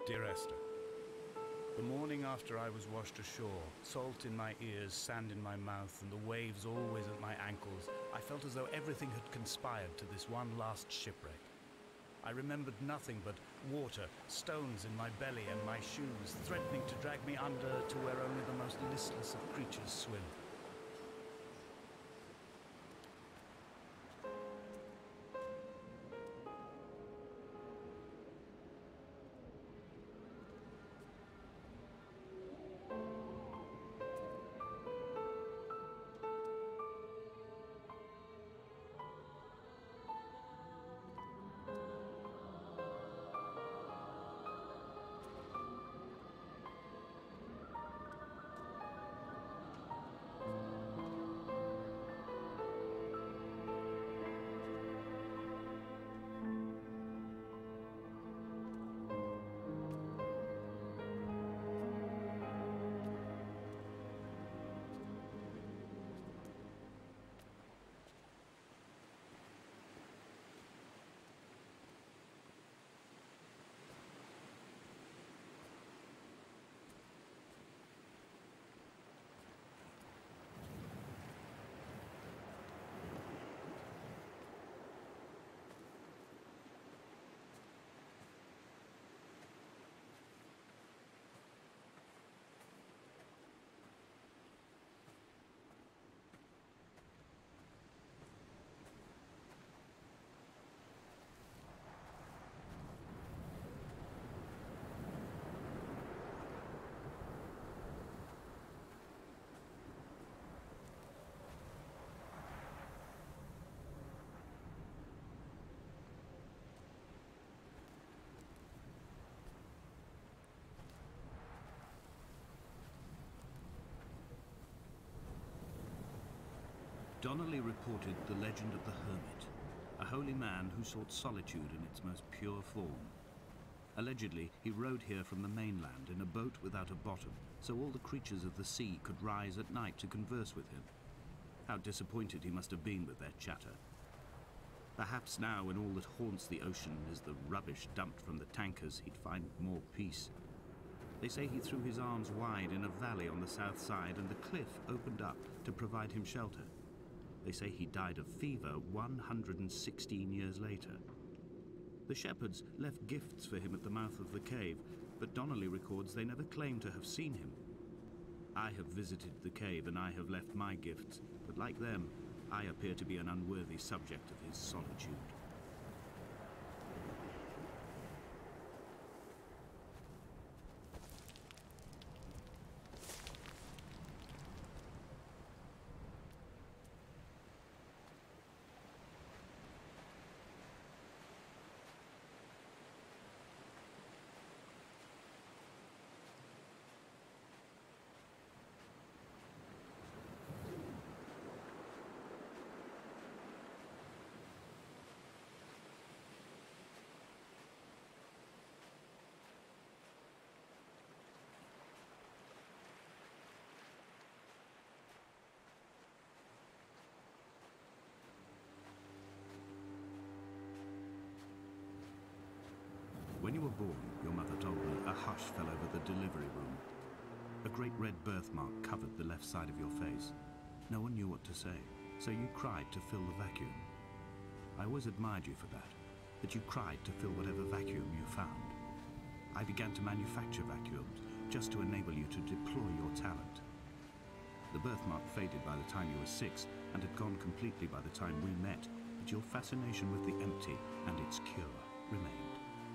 Dear Esther, the morning after I was washed ashore, salt in my ears, sand in my mouth, and the waves always at my ankles, I felt as though everything had conspired to this one last shipwreck. I remembered nothing but water, stones in my belly and my shoes, threatening to drag me under to where only the most listless of creatures swim. Donnelly reported the legend of the hermit, a holy man who sought solitude in its most pure form. Allegedly, he rode here from the mainland in a boat without a bottom, so all the creatures of the sea could rise at night to converse with him. How disappointed he must have been with their chatter. Perhaps now, when all that haunts the ocean is the rubbish dumped from the tankers, he'd find more peace. They say he threw his arms wide in a valley on the south side, and the cliff opened up to provide him shelter. They say he died of fever 116 years later. The shepherds left gifts for him at the mouth of the cave, but Donnelly records they never claimed to have seen him. I have visited the cave and I have left my gifts, but like them, I appear to be an unworthy subject of his solitude. When you were born, your mother told me, a hush fell over the delivery room. A great red birthmark covered the left side of your face. No one knew what to say, so you cried to fill the vacuum. I always admired you for that you cried to fill whatever vacuum you found. I began to manufacture vacuums just to enable you to deploy your talent. The birthmark faded by the time you were 6 and had gone completely by the time we met, but your fascination with the empty and its cure remained.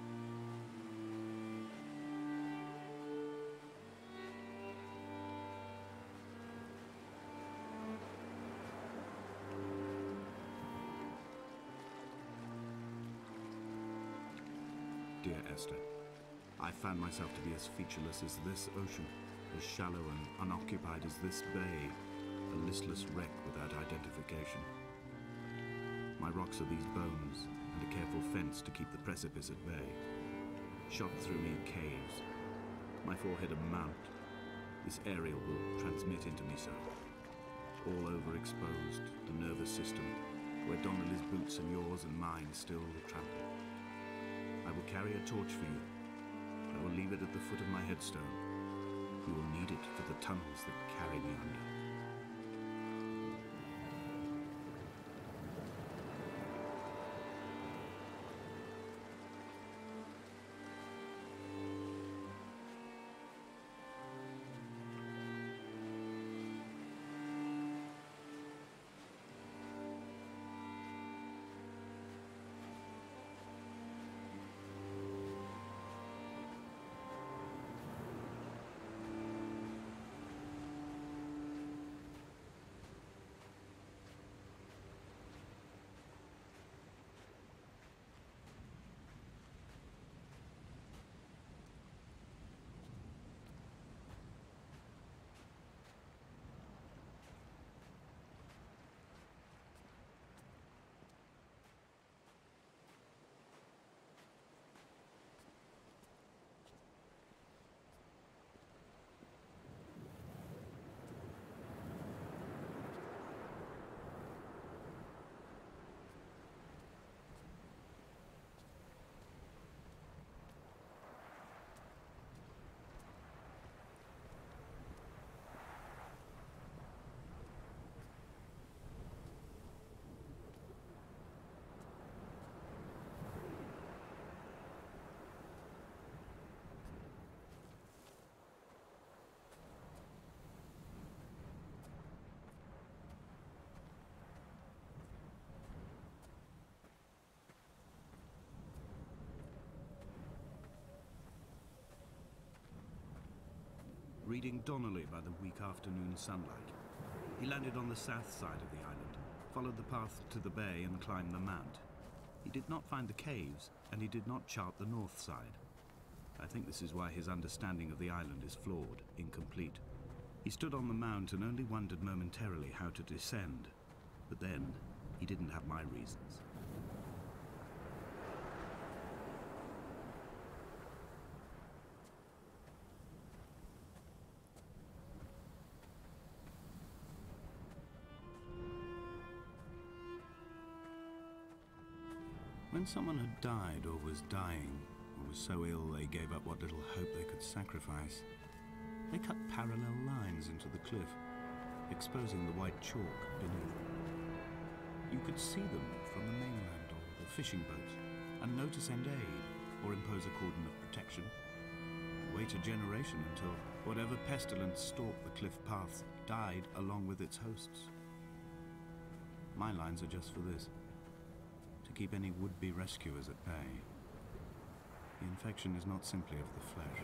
Dear Esther, I found myself to be as featureless as this ocean, as shallow and unoccupied as this bay, a listless wreck without identification. My rocks are these bones, and a careful fence to keep the precipice at bay. Shot through me caves, my forehead a mount. This aerial will transmit into me so. All overexposed, the nervous system, where Donnelly's boots and yours and mine still trample. I will carry a torch for you, or leave it at the foot of my headstone. You will need it for the tunnels that carry me under. Reading Donnelly by the weak afternoon sunlight. He landed on the south side of the island, followed the path to the bay and climbed the mount. He did not find the caves, and he did not chart the north side. I think this is why his understanding of the island is flawed, incomplete. He stood on the mount and only wondered momentarily how to descend, but then he didn't have my reasons. When someone had died or was dying, or was so ill they gave up what little hope they could sacrifice, they cut parallel lines into the cliff, exposing the white chalk beneath. You could see them from the mainland or the fishing boats, and know to send aid or impose a cordon of protection. Wait a generation until whatever pestilence stalked the cliff paths died along with its hosts. My lines are just for this. To keep any would-be rescuers at bay. The infection is not simply of the flesh.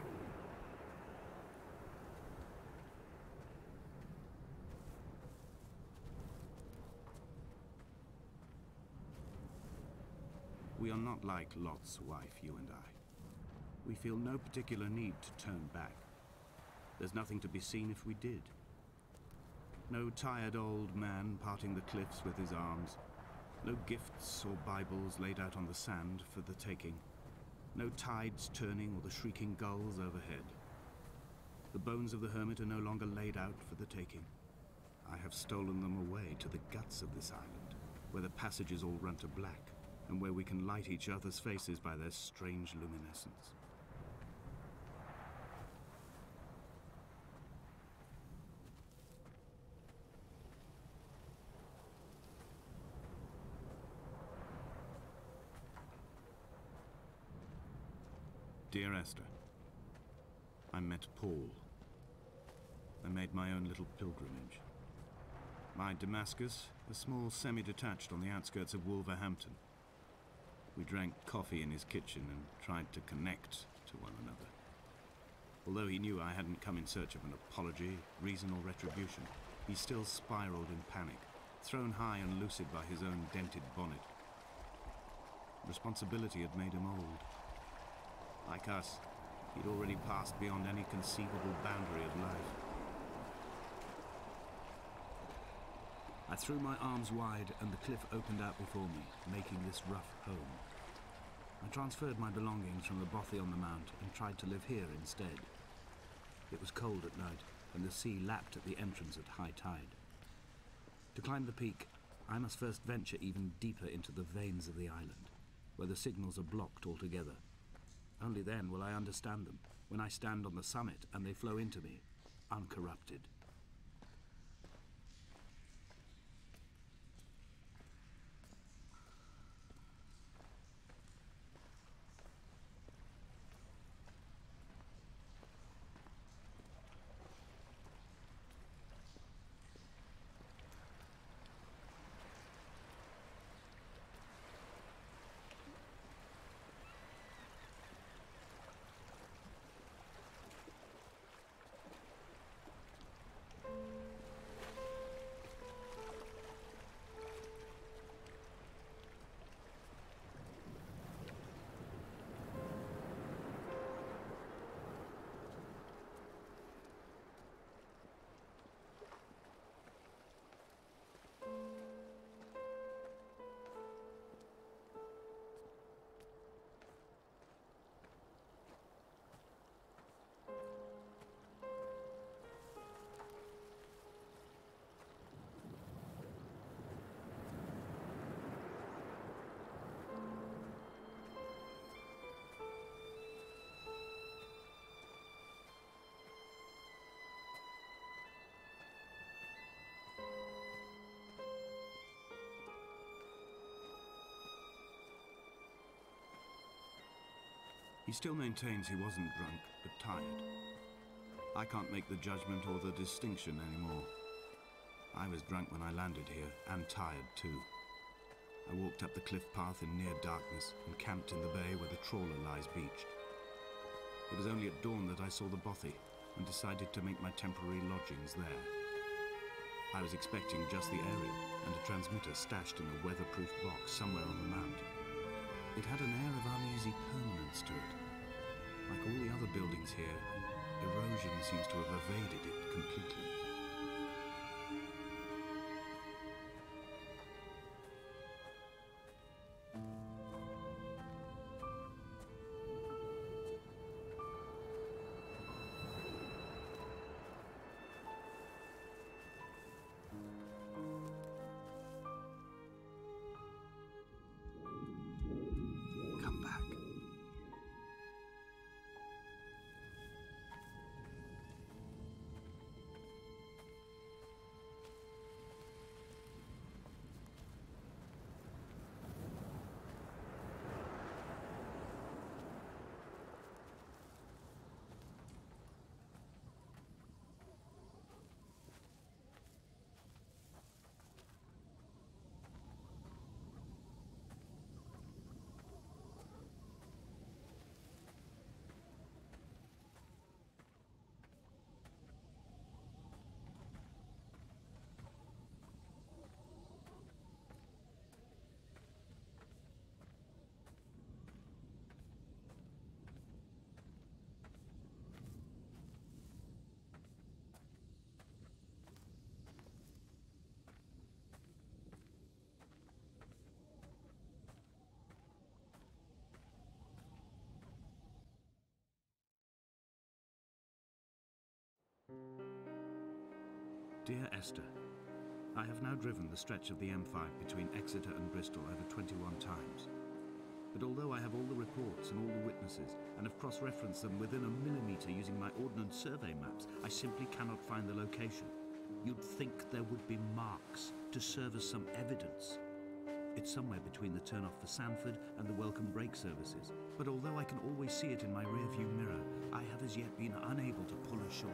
We are not like Lot's wife, you and I. We feel no particular need to turn back. There's nothing to be seen if we did. No tired old man parting the cliffs with his arms. No gifts or Bibles laid out on the sand for the taking. No tides turning or the shrieking gulls overhead. The bones of the hermit are no longer laid out for the taking. I have stolen them away to the guts of this island, where the passages all run to black, and where we can light each other's faces by their strange luminescence. Dear Esther, I met Paul. I made my own little pilgrimage. My Damascus, a small semi-detached on the outskirts of Wolverhampton. We drank coffee in his kitchen and tried to connect to one another. Although he knew I hadn't come in search of an apology, reason or retribution, he still spiraled in panic, thrown high and lucid by his own dented bonnet. Responsibility had made him old. Like us, he'd already passed beyond any conceivable boundary of life. I threw my arms wide and the cliff opened out before me, making this rough home. I transferred my belongings from the bothy on the mount and tried to live here instead. It was cold at night and the sea lapped at the entrance at high tide. To climb the peak, I must first venture even deeper into the veins of the island, where the signals are blocked altogether. Only then will I understand them, when I stand on the summit and they flow into me, uncorrupted. He still maintains he wasn't drunk, but tired. I can't make the judgment or the distinction anymore. I was drunk when I landed here, and tired too. I walked up the cliff path in near darkness and camped in the bay where the trawler lies beached. It was only at dawn that I saw the bothy and decided to make my temporary lodgings there. I was expecting just the aerial and a transmitter stashed in a weatherproof box somewhere on the mount. It had an air of uneasy permanence to it. Like all the other buildings here, erosion seems to have evaded it completely. Come back. Dear Esther, I have now driven the stretch of the M5 between Exeter and Bristol over 21 times. But although I have all the reports and all the witnesses, and have cross-referenced them within a millimetre using my Ordnance Survey maps, I simply cannot find the location. You'd think there would be marks to serve as some evidence. It's somewhere between the turn-off for Sanford and the welcome brake services, but although I can always see it in my rear-view mirror, I have as yet been unable to pull ashore.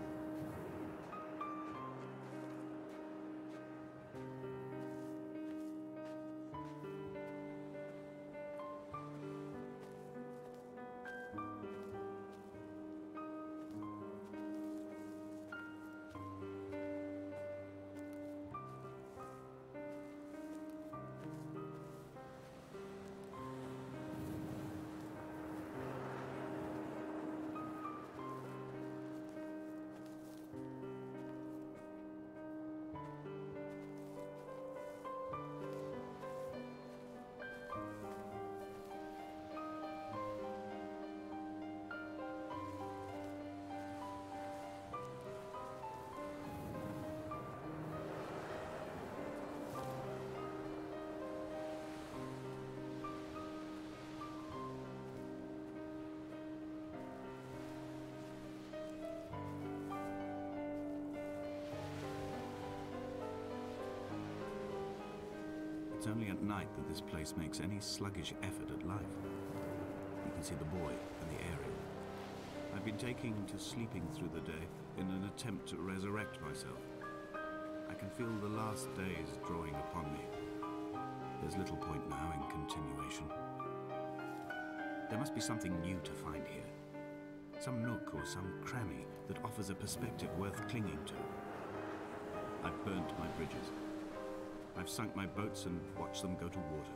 only at night that this place makes any sluggish effort at life. You can see the buoy and the aerial. I've been taking to sleeping through the day in an attempt to resurrect myself. I can feel the last days drawing upon me. There's little point now in continuation. There must be something new to find here. Some nook or some cranny that offers a perspective worth clinging to. I've burnt my bridges. I've sunk my boats and watched them go to water.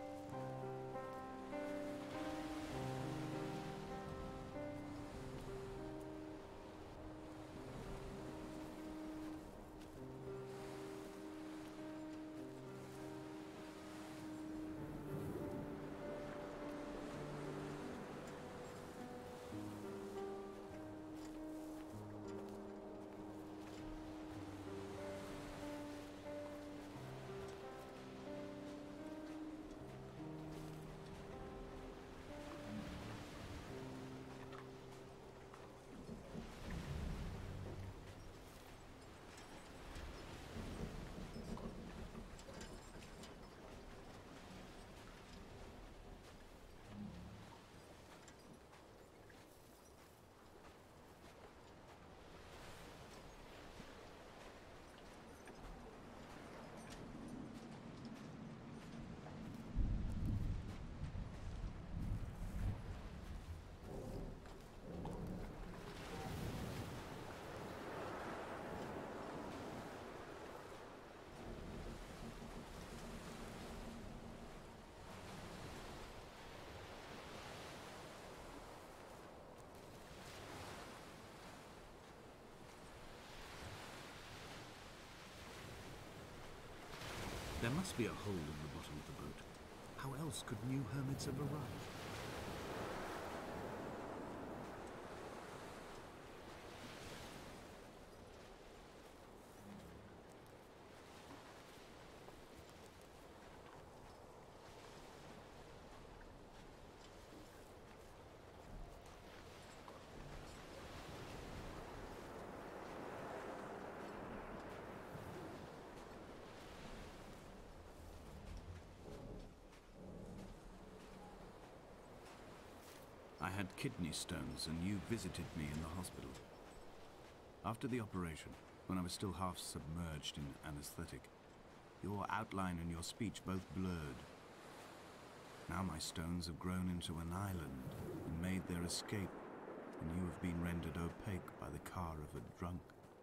There must be a hole in the bottom of the boat. How else could new hermits have arrived? I had kidney stones, and you visited me in the hospital. After the operation, when I was still half submerged in anesthetic, your outline and your speech both blurred. Now my stones have grown into an island and made their escape, and you have been rendered opaque by the car of a drunk.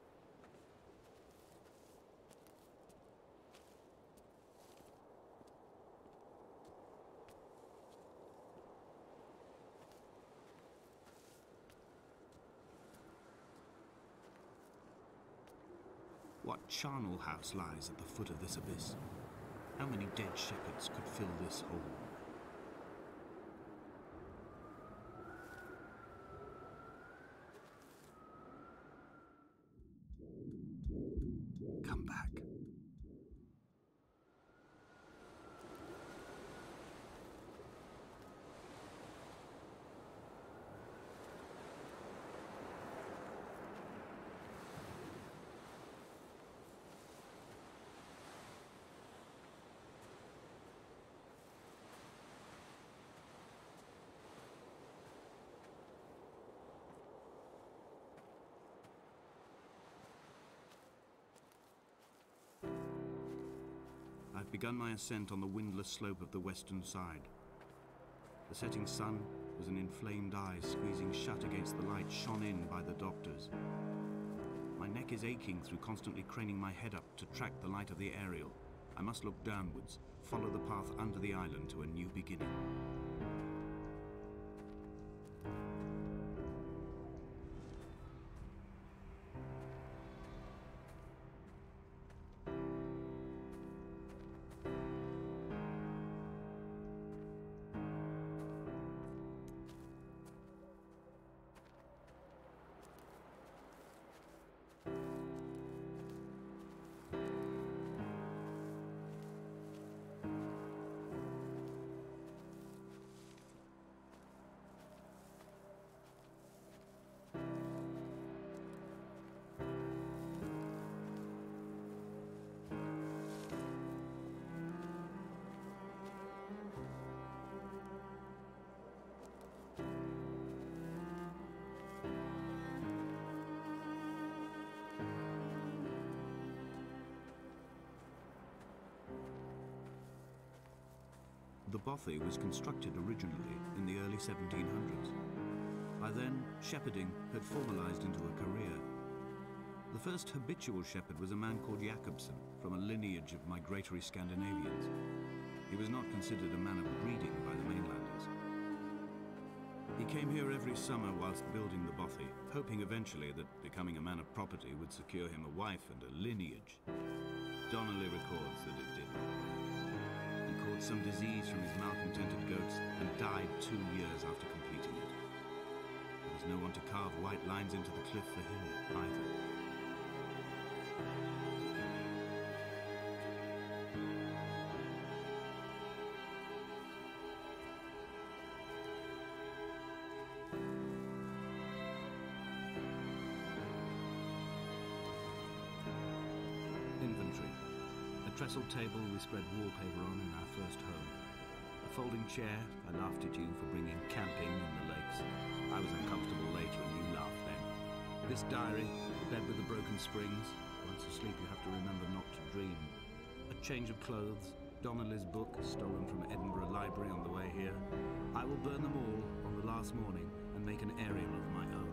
What charnel house lies at the foot of this abyss? How many dead shepherds could fill this hole? Come back. I've begun my ascent on the windless slope of the western side. The setting sun was an inflamed eye squeezing shut against the light shone in by the doctors. My neck is aching through constantly craning my head up to track the light of the aerial. I must look downwards, follow the path under the island to a new beginning. The bothy was constructed originally in the early 1700s. By then, shepherding had formalized into a career. The first habitual shepherd was a man called Jakobsen, from a lineage of migratory Scandinavians. He was not considered a man of breeding by the mainlanders. He came here every summer whilst building the bothy, hoping eventually that becoming a man of property would secure him a wife and a lineage. Donnelly records that it did. He caught some disease from his malcontented goats and died 2 years after completing it. There was no one to carve white lines into the cliff for him either. Inventory. A trestle table we spread wallpaper on in our first home. A folding chair. I laughed at you for bringing camping in the lakes. I was uncomfortable later and you laughed then. This diary, the bed with the broken springs. Once asleep you have to remember not to dream. A change of clothes. Donnelly's book, stolen from Edinburgh Library on the way here. I will burn them all on the last morning and make an aerial of my own.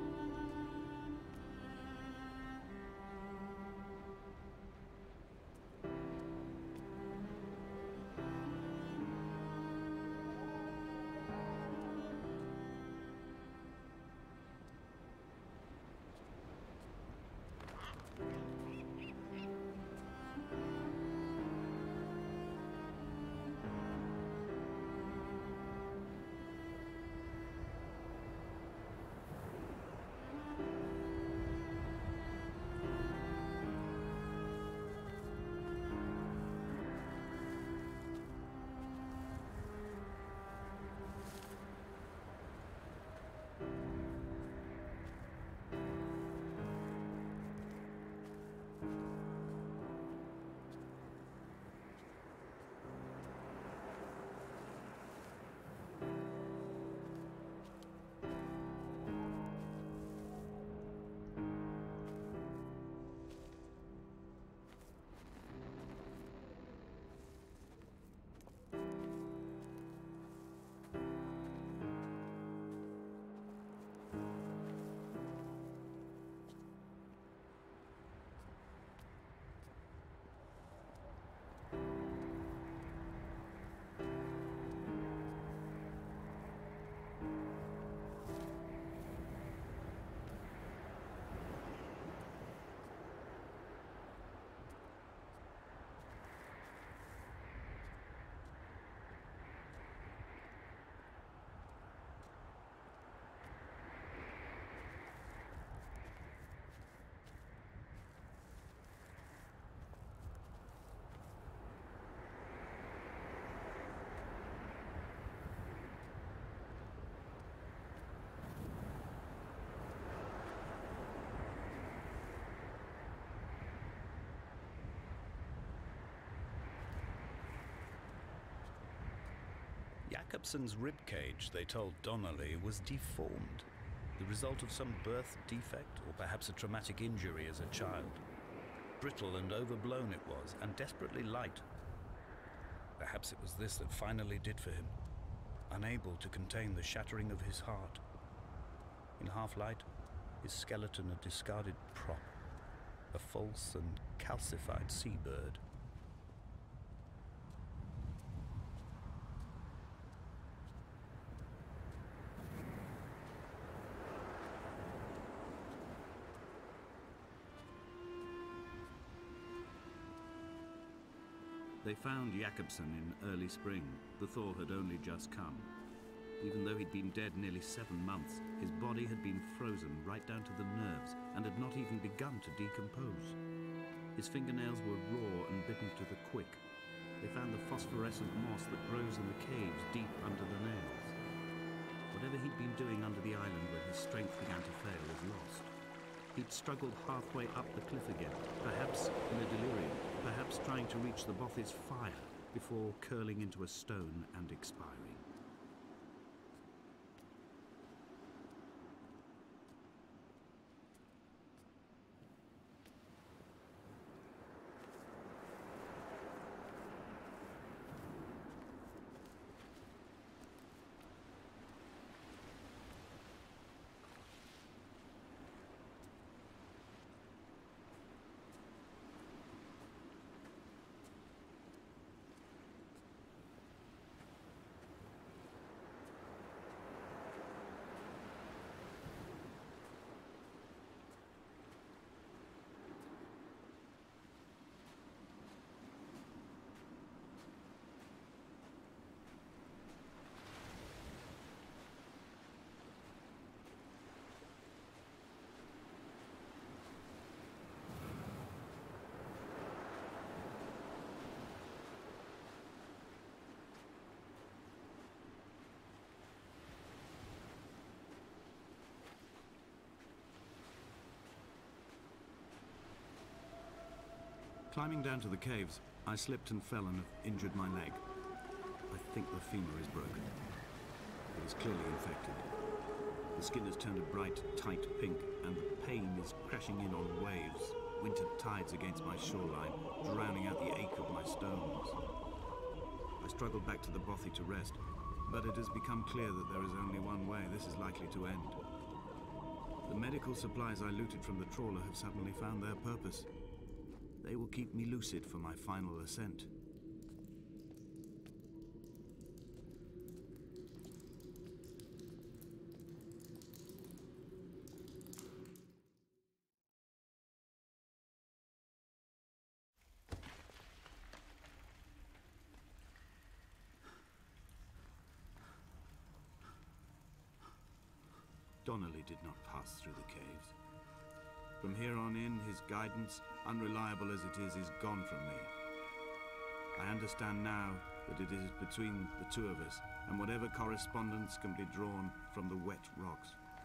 Jakobsen's ribcage, they told Donnelly, was deformed, the result of some birth defect or perhaps a traumatic injury as a child. Brittle and overblown it was, and desperately light. Perhaps it was this that finally did for him, unable to contain the shattering of his heart. In half-light, his skeleton a discarded prop, a false and calcified seabird. They found Jakobsen in early spring. The thaw had only just come. Even though he'd been dead nearly 7 months, his body had been frozen right down to the nerves and had not even begun to decompose. His fingernails were raw and bitten to the quick. They found the phosphorescent moss that grows in the caves deep under the nails. Whatever he'd been doing under the island when his strength began to fail was lost. He'd struggled halfway up the cliff again, perhaps in a delirium, perhaps trying to reach the bothy's fire before curling into a stone and expiring. Climbing down to the caves, I slipped and fell and have injured my leg. I think the femur is broken. It is clearly infected. The skin has turned a bright, tight pink, and the pain is crashing in on waves, winter tides against my shoreline, drowning out the ache of my stones. I struggled back to the bothy to rest, but it has become clear that there is only one way this is likely to end. The medical supplies I looted from the trawler have suddenly found their purpose. They will keep me lucid for my final ascent. Donnelly did not pass through the caves. From here on in, his guidance, unreliable as it is gone from me. I understand now that it is between the two of us, and whatever correspondence can be drawn from the wet rocks.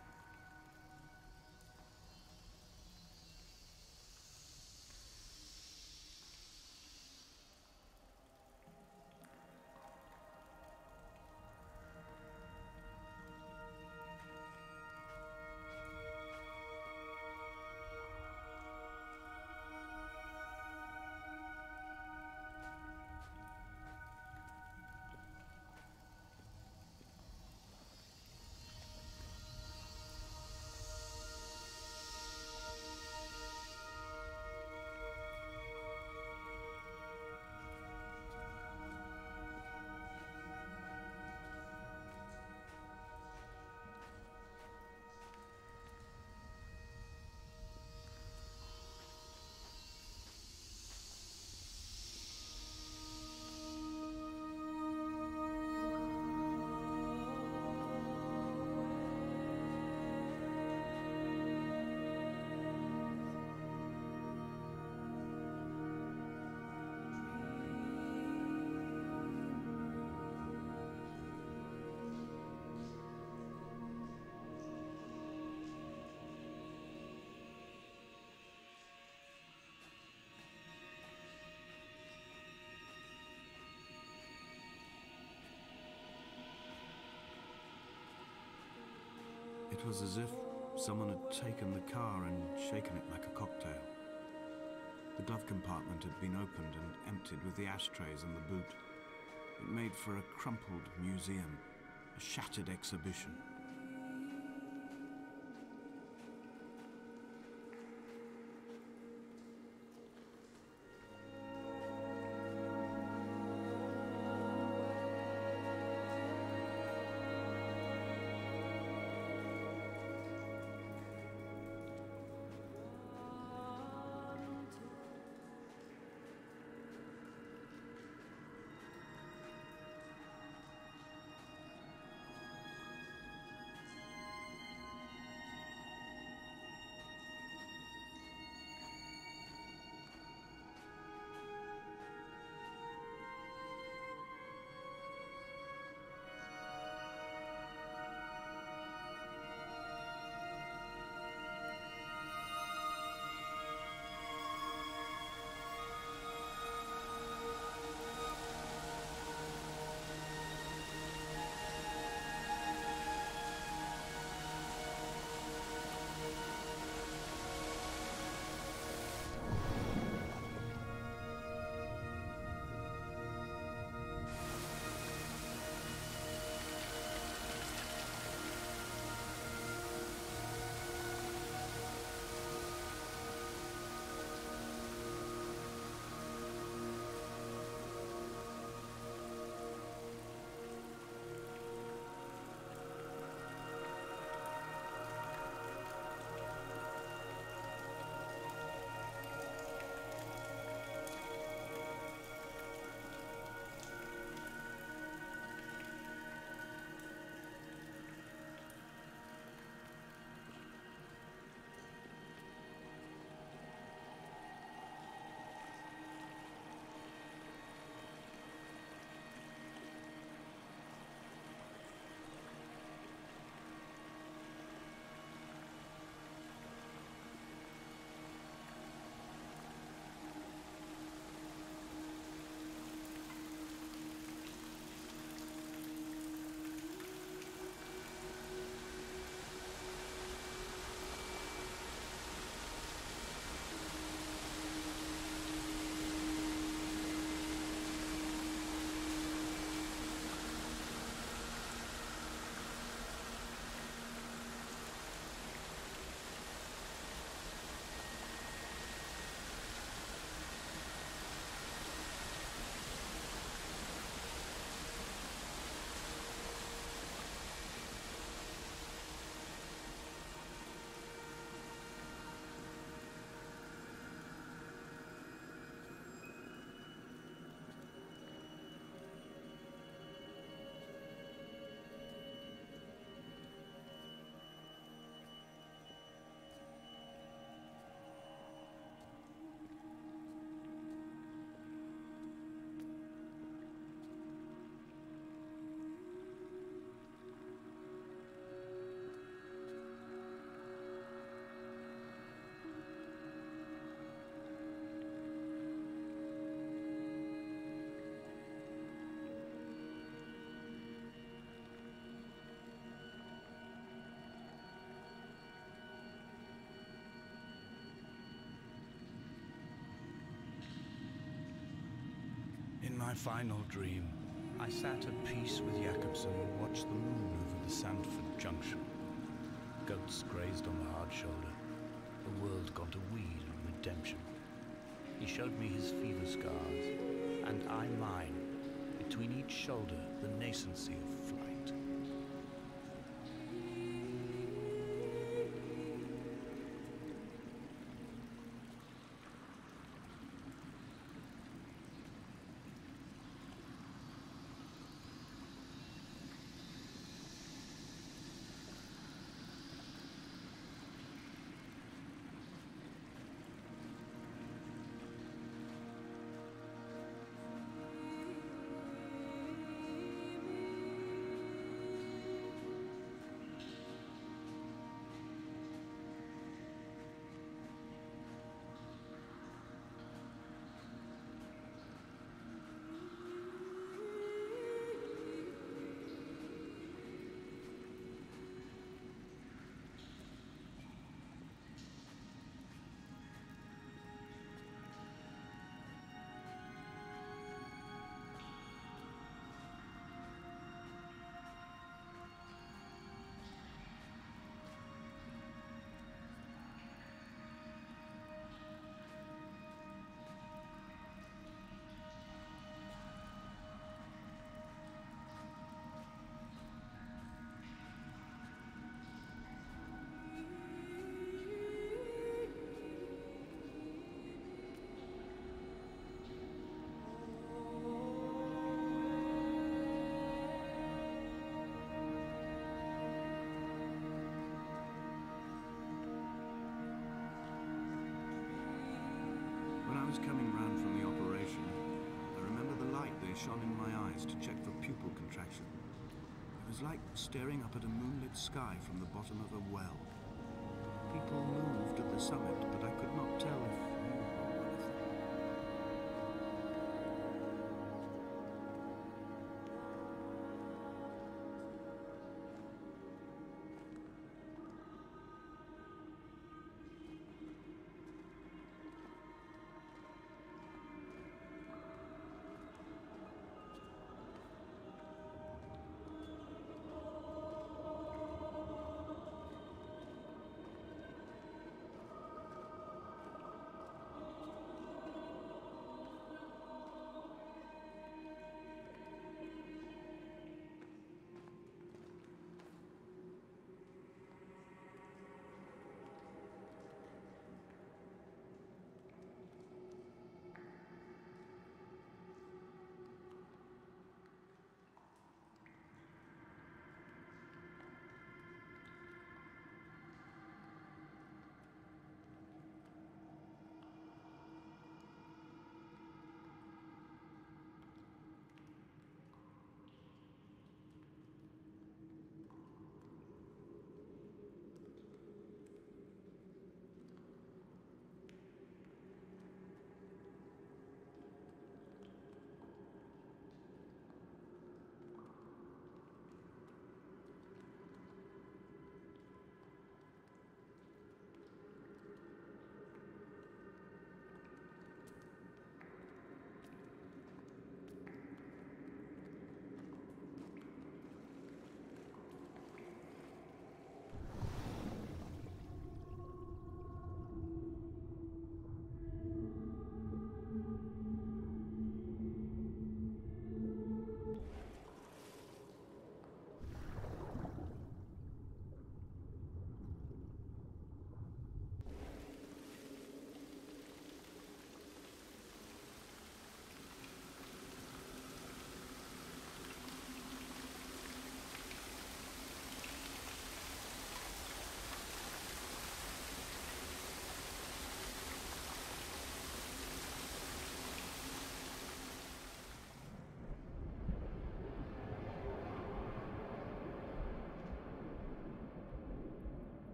It was as if someone had taken the car and shaken it like a cocktail. The glove compartment had been opened and emptied with the ashtrays in the boot. It made for a crumpled museum, a shattered exhibition. my final dream. I sat at peace with Jakobsen and watched the moon over the Sandford Junction. Goats grazed on the hard shoulder. The world gone to weed and redemption. He showed me his fever scars, and I mine. Between each shoulder, the nascency of flight. I was coming round from the operation, I remember the light they shone in my eyes to check for pupil contraction. It was like staring up at a moonlit sky from the bottom of a well. People moved at the summit, but I could not tell if you were one of them.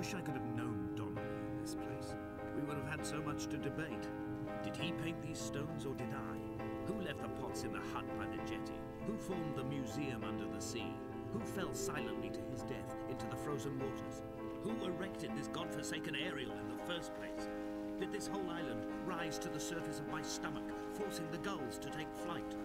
wish I could have known Donnelly in this place. We would have had so much to debate. Did he paint these stones or did I? Who left the pots in the hut by the jetty? Who formed the museum under the sea? Who fell silently to his death into the frozen waters? Who erected this godforsaken aerial in the first place? Did this whole island rise to the surface of my stomach, forcing the gulls to take flight?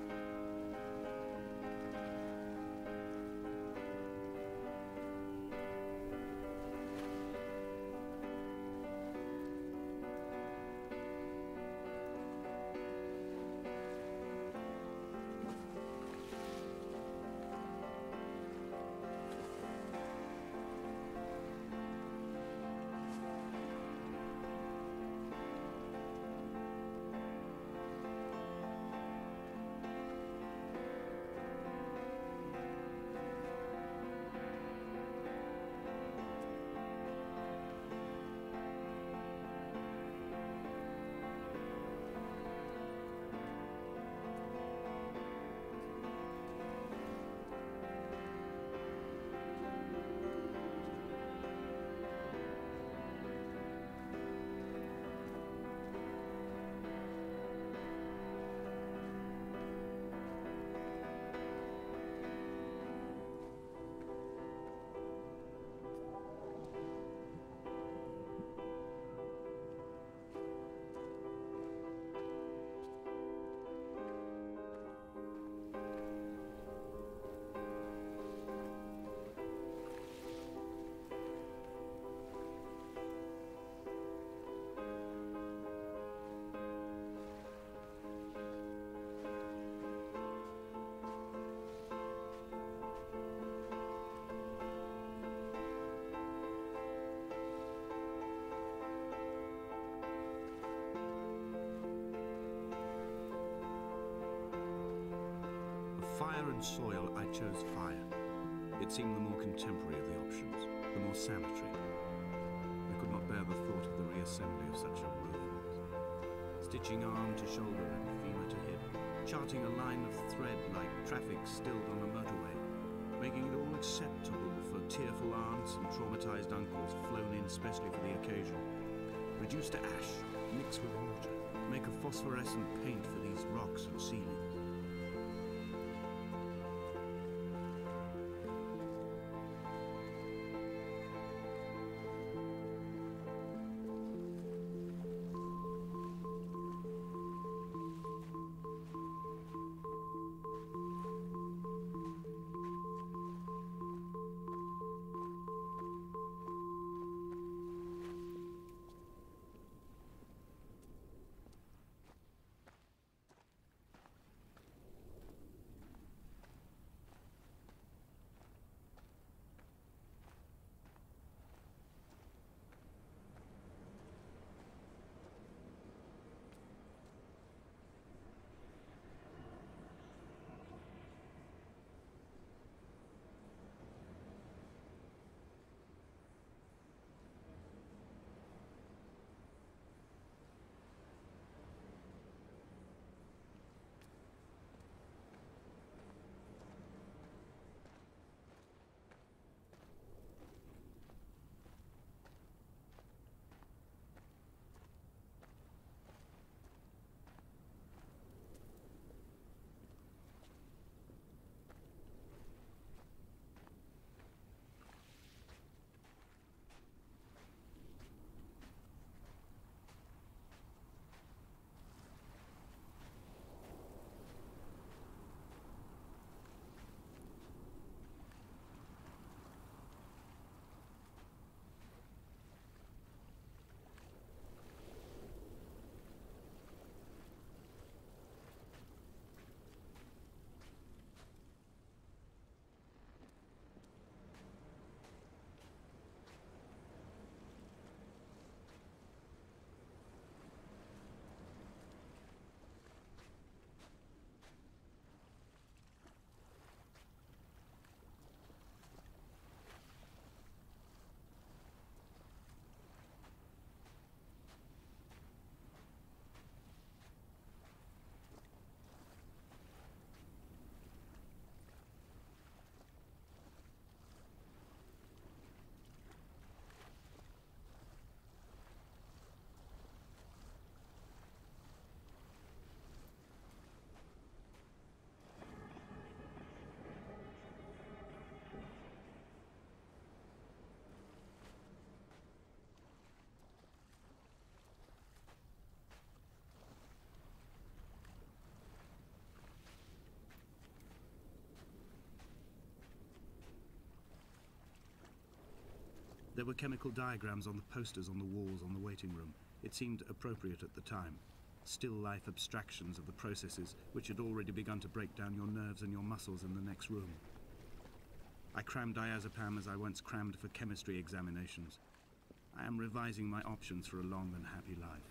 Fire and soil, I chose fire. It seemed the more contemporary of the options, the more sanitary. I could not bear the thought of the reassembly of such a ruin. Stitching arm to shoulder and femur to hip, charting a line of thread like traffic stilled on a motorway, making it all acceptable for tearful aunts and traumatized uncles flown in specially for the occasion. Reduce to ash, mix with water, make a phosphorescent paint for these rocks and ceilings. There were chemical diagrams on the posters on the walls on the waiting room. It seemed appropriate at the time. Still life abstractions of the processes which had already begun to break down your nerves and your muscles in the next room. I crammed diazepam as I once crammed for chemistry examinations. I am revising my options for a long and happy life.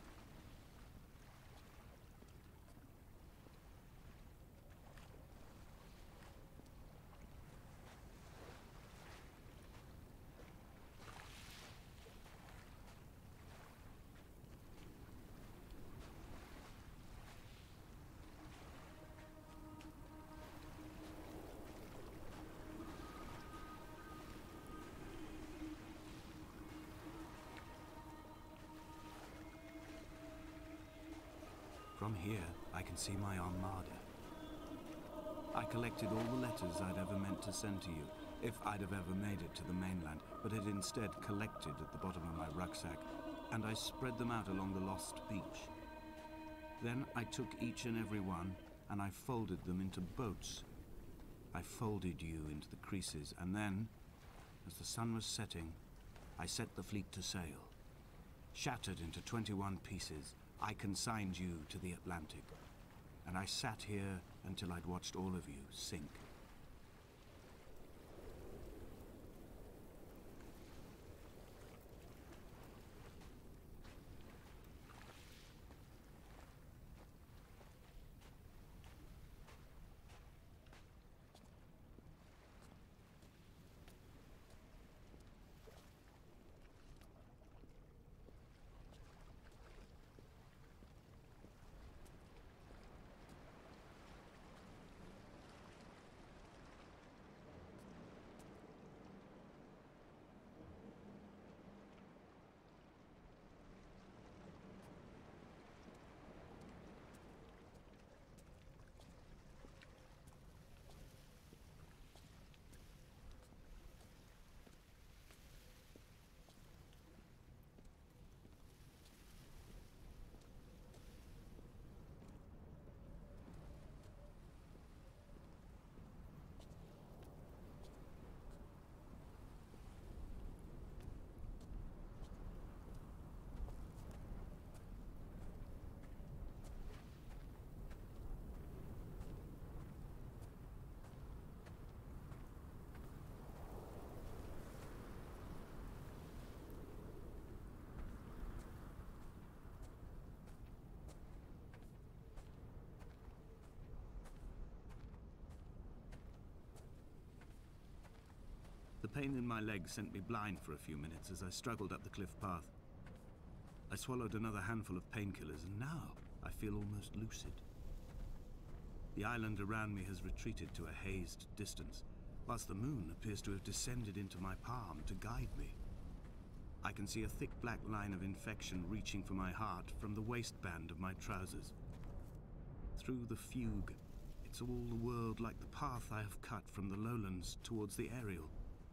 From here, I can see my armada. I collected all the letters I'd ever meant to send to you, if I'd have ever made it to the mainland, but had instead collected at the bottom of my rucksack, and I spread them out along the lost beach. Then I took each and every one, and I folded them into boats. I folded you into the creases, and then, as the sun was setting, I set the fleet to sail. Shattered into 21 pieces, I consigned you to the Atlantic, and I sat here until I'd watched all of you sink. The pain in my leg sent me blind for a few minutes as I struggled up the cliff path. I swallowed another handful of painkillers, and now I feel almost lucid. The island around me has retreated to a hazed distance, whilst the moon appears to have descended into my palm to guide me. I can see a thick black line of infection reaching for my heart from the waistband of my trousers. Through the fugue, it's all the world like the path I have cut from the lowlands towards the Ariel.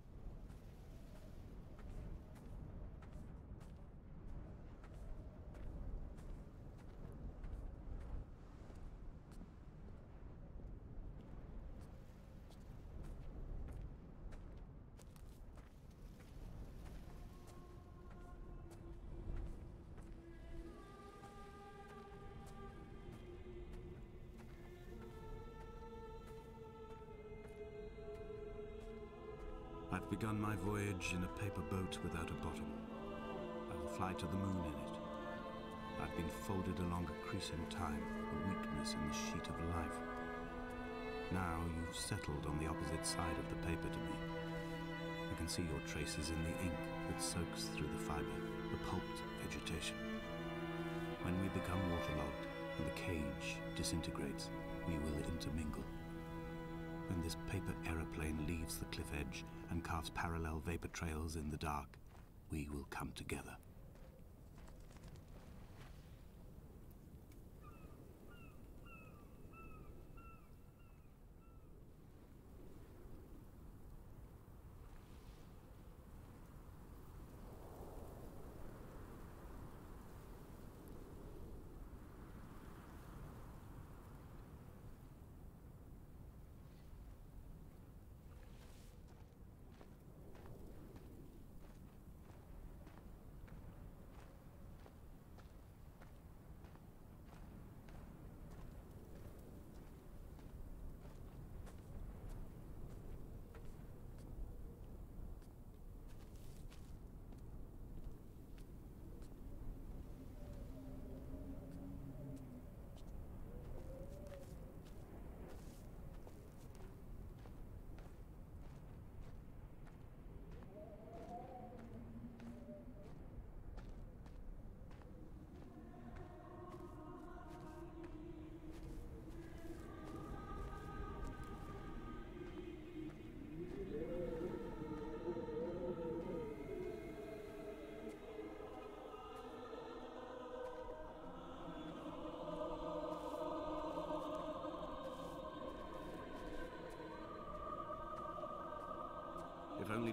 I've begun my voyage in a paper boat without a bottom. I will fly to the moon in it. I've been folded along a crease in time, a weakness in the sheet of life. Now you've settled on the opposite side of the paper to me. I can see your traces in the ink that soaks through the fiber, the pulped vegetation. When we become waterlogged and the cage disintegrates, we will intermingle. When this paper aeroplane leaves the cliff edge and casts parallel vapor trails in the dark, we will come together.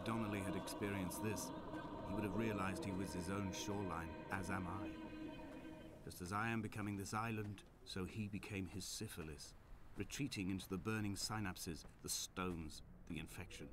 Donnelly had experienced this, he would have realized he was his own shoreline, as am I. Just as I am becoming this island, so he became his syphilis, retreating into the burning synapses, the stones, the infection.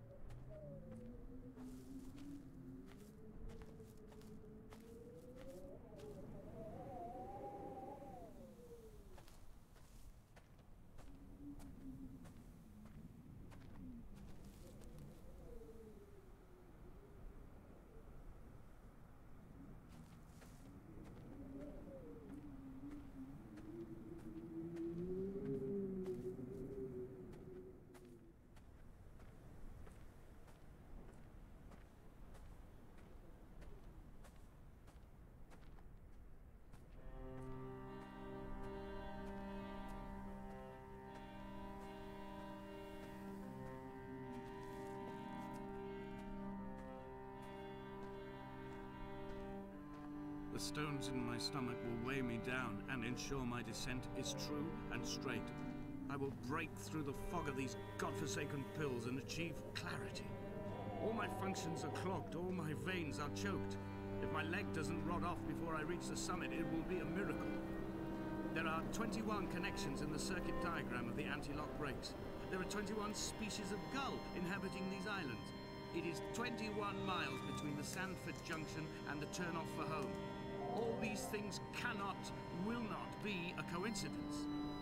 The stones in my stomach will weigh me down and ensure my descent is true and straight. I will break through the fog of these godforsaken pills and achieve clarity. All my functions are clogged, all my veins are choked. If my leg doesn't rot off before I reach the summit, it will be a miracle. There are 21 connections in the circuit diagram of the anti-lock brakes. There are 21 species of gull inhabiting these islands. It is 21 miles between the Sandford Junction and the turn-off for home. All these things cannot, will not be a coincidence.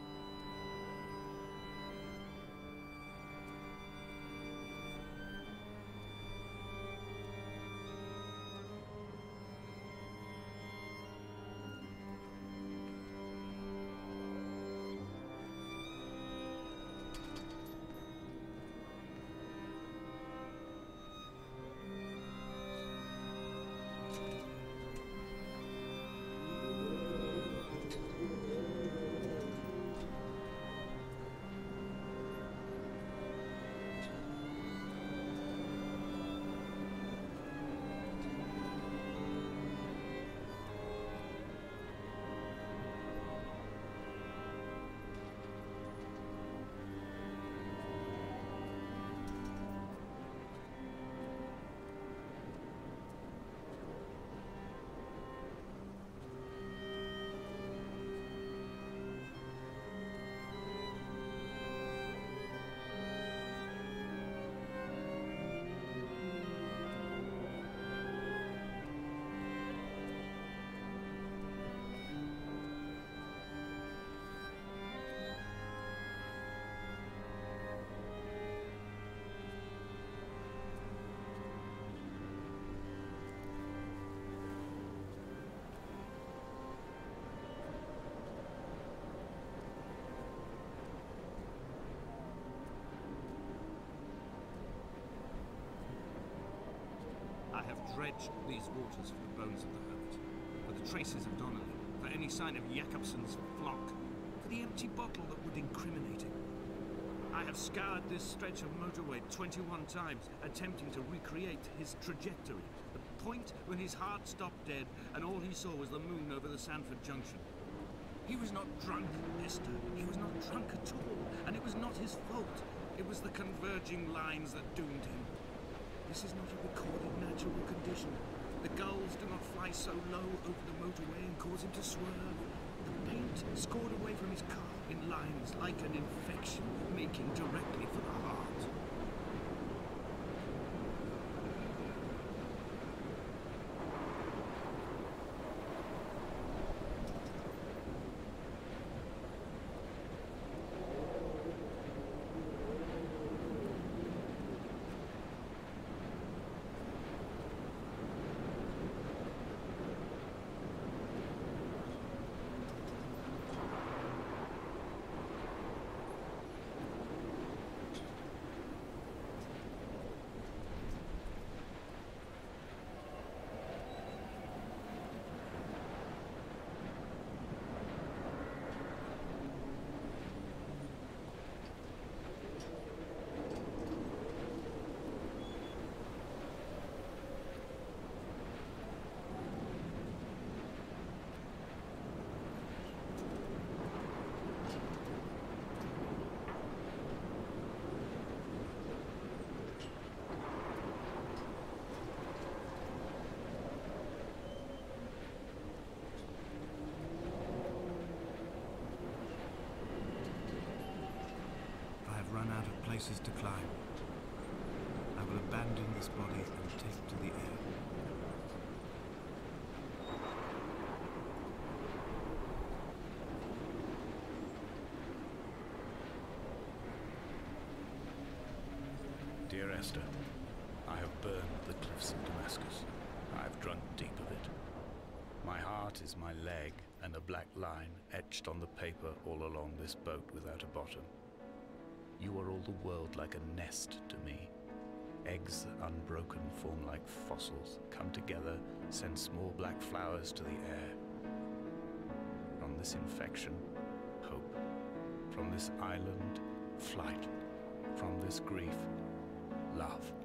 I have dredged these waters for the bones of the hermit, for the traces of Donnelly, for any sign of Jakobsen's flock, for the empty bottle that would incriminate him. I have scoured this stretch of motorway 21 times, attempting to recreate his trajectory, the point when his heart stopped dead and all he saw was the moon over the Sandford Junction. He was not drunk, Esther. He was not drunk at all, and it was not his fault. It was the converging lines that doomed him. This is not a recorded natural condition. The gulls do not fly so low over the motorway and cause him to swerve. The paint scored away from his car in lines like an infection, making directly for the heart. chooses to climb. I will abandon this body and take to the air. Dear Esther, I have burned the cliffs of Damascus. I have drunk deep of it. My heart is my leg, and a black line etched on the paper all along this boat without a bottom. You are all the world like a nest to me. Eggs unbroken form like fossils, come together, send small black flowers to the air. From this infection, hope. From this island, flight. From this grief, love.